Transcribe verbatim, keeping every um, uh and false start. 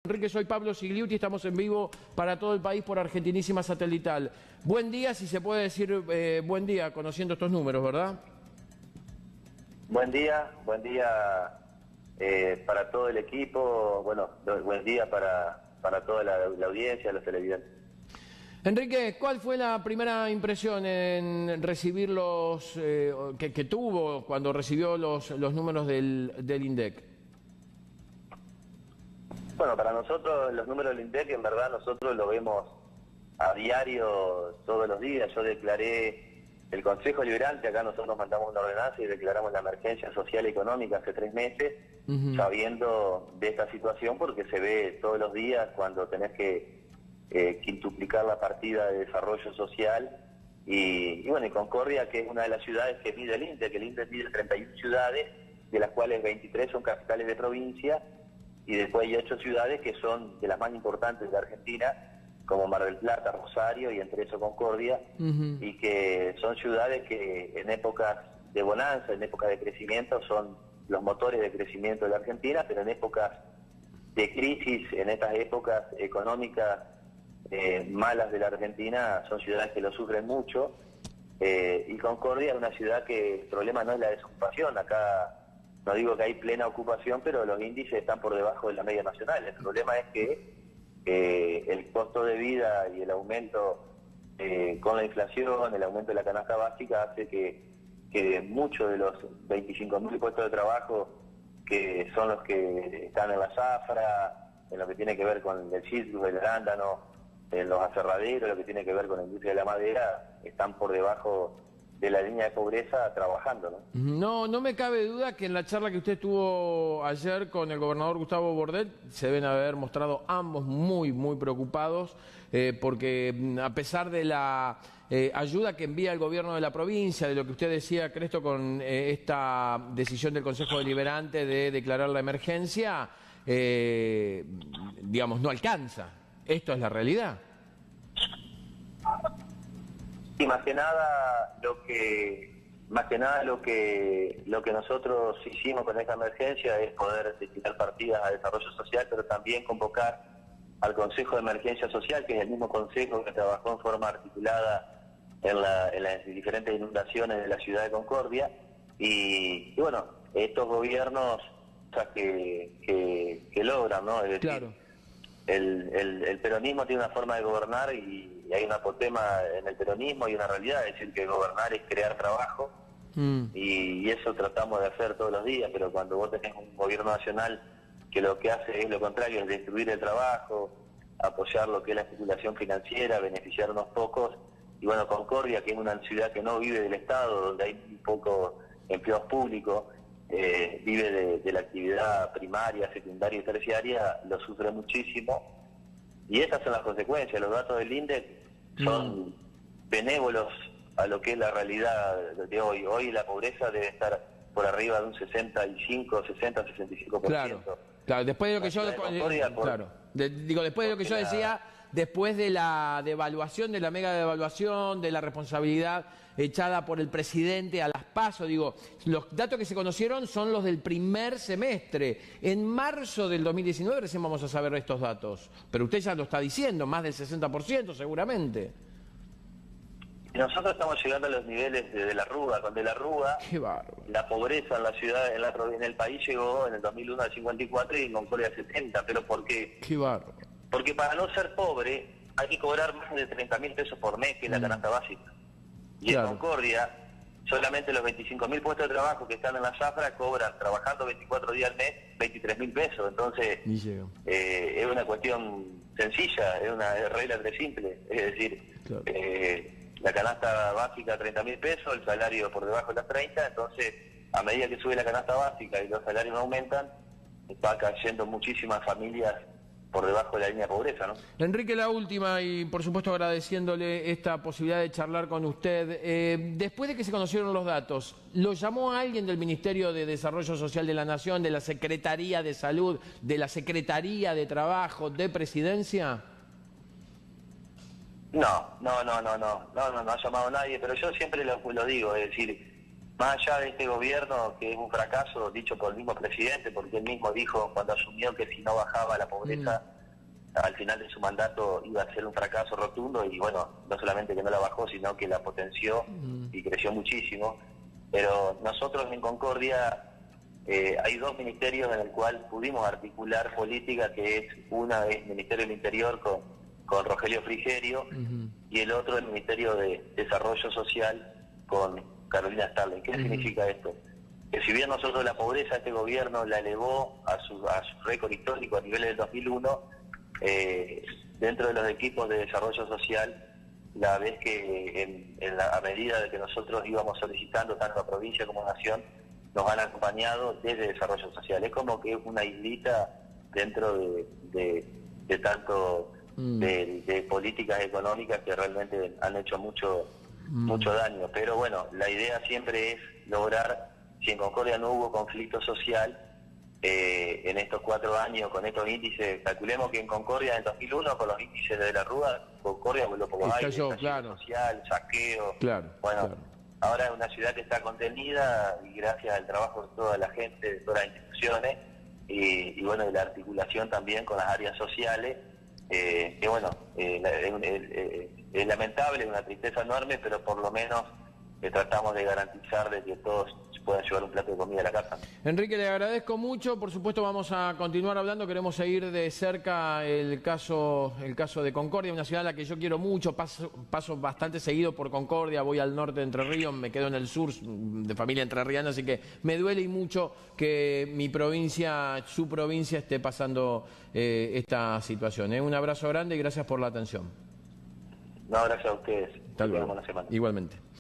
Enrique, soy Pablo Sigliuti, estamos en vivo para todo el país por Argentinísima Satelital. Buen día, si se puede decir eh, buen día, conociendo estos números, ¿verdad? Buen día, buen día eh, para todo el equipo, bueno, buen día para, para toda la, la audiencia, los televidentes. Enrique, ¿cuál fue la primera impresión en recibir los eh, que, que tuvo cuando recibió los, los números del, del INDEC? Bueno, para nosotros los números del INDEC en verdad nosotros lo vemos a diario todos los días. Yo declaré el Consejo Liberante, acá nosotros mandamos una ordenanza y declaramos la emergencia social y económica hace tres meses, uh-huh. sabiendo de esta situación porque se ve todos los días cuando tenés que eh, quintuplicar la partida de desarrollo social y, y bueno, y Concordia, que es una de las ciudades que mide el INDEC, que el INDEC mide treinta y una ciudades, de las cuales veintitrés son capitales de provincia, y después hay ocho ciudades que son de las más importantes de Argentina, como Mar del Plata, Rosario y entre eso Concordia, uh-huh. y que son ciudades que en épocas de bonanza, en épocas de crecimiento, son los motores de crecimiento de la Argentina, pero en épocas de crisis, en estas épocas económicas eh, malas de la Argentina, son ciudades que lo sufren mucho, eh, y Concordia es una ciudad que el problema no es la desocupación, acá no digo que hay plena ocupación, pero los índices están por debajo de la media nacional. El problema es que eh, el costo de vida y el aumento eh, con la inflación, el aumento de la canasta básica hace que, que muchos de los veinticinco mil puestos de trabajo que son los que están en la zafra, en lo que tiene que ver con el citrus, el arándano, en los aserraderos, lo que tiene que ver con la industria de la madera, están por debajo de la línea de pobreza trabajando, ¿no? No, no me cabe duda que en la charla que usted tuvo ayer con el gobernador Gustavo Bordet se deben haber mostrado ambos muy, muy preocupados eh, porque a pesar de la eh, ayuda que envía el gobierno de la provincia, de lo que usted decía, Cresto, con eh, esta decisión del Consejo Deliberante de declarar la emergencia, eh, digamos, no alcanza. Esto es la realidad. Y más que nada lo que más que nada lo que lo que nosotros hicimos con esta emergencia es poder destinar partidas a desarrollo social, pero también convocar al Consejo de Emergencia Social, que es el mismo consejo que trabajó en forma articulada en, la, en las diferentes inundaciones de la ciudad de Concordia, y, y bueno, estos gobiernos o sea, que, que, que logran, ¿no? Es decir, claro. el, el, el peronismo tiene una forma de gobernar y y hay un apotema en el peronismo y una realidad, es decir, que gobernar es crear trabajo, mm. y, y eso tratamos de hacer todos los días, pero cuando vos tenés un gobierno nacional que lo que hace es lo contrario, es destruir el trabajo, apoyar lo que es la especulación financiera, beneficiar unos pocos, y bueno, Concordia, que es una ciudad que no vive del Estado, donde hay muy pocos empleos públicos, eh, vive de, de la actividad primaria, secundaria y terciaria, lo sufre muchísimo. Y esas son las consecuencias. Los datos del INDEC son mm. benévolos a lo que es la realidad de hoy. Hoy la pobreza debe estar por arriba de un sesenta y cinco, sesenta, sesenta y cinco por ciento. Claro, claro. Después de lo que yo, de Concordia, por, claro. De, digo, después de lo que yo decía, la... después de la devaluación, de la mega devaluación, de la responsabilidad echada por el presidente a las PASO, digo, los datos que se conocieron son los del primer semestre. En marzo del dos mil diecinueve recién vamos a saber estos datos, pero usted ya lo está diciendo, más del sesenta por ciento seguramente. Nosotros estamos llegando a los niveles de, de la Rúa, con de la Rúa, la pobreza en la ciudad, en, la, en el país llegó en el dos mil uno al cincuenta y cuatro y en Concordia al setenta, pero ¿por qué? Qué bárbaro. Porque para no ser pobre hay que cobrar más de treinta mil pesos por mes, que es la canasta básica. Y claro. En Concordia, solamente los veinticinco mil puestos de trabajo que están en la zafra cobran, trabajando veinticuatro días al mes, veintitrés mil pesos. Entonces, eh, es una cuestión sencilla, es una regla très simple. Es decir, claro. eh, la canasta básica treinta mil pesos, el salario por debajo de las treinta, entonces, a medida que sube la canasta básica y los salarios no aumentan, va cayendo muchísimas familias por debajo de la línea de pobreza, ¿no? Enrique, la última, y por supuesto agradeciéndole esta posibilidad de charlar con usted. Eh, después de que se conocieron los datos, ¿lo llamó a alguien del Ministerio de Desarrollo Social de la Nación, de la Secretaría de Salud, de la Secretaría de Trabajo, de Presidencia? No, no, no, no, no, no, no, no ha llamado a nadie, pero yo siempre lo, lo digo, es decir, más allá de este gobierno, que es un fracaso dicho por el mismo presidente, porque él mismo dijo cuando asumió que si no bajaba la pobreza al final de su mandato iba a ser un fracaso rotundo y bueno, no solamente que no la bajó, sino que la potenció y creció muchísimo. Pero nosotros en Concordia eh, hay dos ministerios en el cual pudimos articular política, que es una es el Ministerio del Interior con, con Rogelio Frigerio uh-huh. y el otro el Ministerio de Desarrollo Social con Carolina Starling. ¿Qué uh-huh. significa esto? Que si bien nosotros la pobreza este gobierno la elevó a su, a su récord histórico a niveles del dos mil uno, eh, dentro de los equipos de desarrollo social, la vez que en, en la, a medida de que nosotros íbamos solicitando, tanto a provincia como a nación, nos han acompañado desde desarrollo social. Es como que es una islita dentro de, de, de tanto mm. de, de políticas económicas que realmente han hecho mucho, mm. mucho daño. Pero bueno, la idea siempre es lograr, si en Concordia no hubo conflicto social, eh, en estos cuatro años con estos índices, calculemos que en Concordia en dos mil uno con los índices de la Rúa, Concordia volvió por los aires, claro. social, saqueo, claro, bueno, claro. Ahora es una ciudad que está contenida y gracias al trabajo de toda la gente, de todas las instituciones y, y bueno, de la articulación también con las áreas sociales, eh, que bueno, eh, es, es, es lamentable, es una tristeza enorme, pero por lo menos eh, tratamos de garantizar de que todos puedan llevar un plato de comida a la casa. Enrique, le agradezco mucho, por supuesto vamos a continuar hablando, queremos seguir de cerca el caso el caso de Concordia, una ciudad a la que yo quiero mucho, paso, paso bastante seguido por Concordia, voy al norte de Entre Ríos, me quedo en el sur de familia entrerriana, así que me duele y mucho que mi provincia, su provincia esté pasando eh, esta situación. ¿eh? Un abrazo grande y gracias por la atención. No, gracias a ustedes. Hasta luego. Igualmente.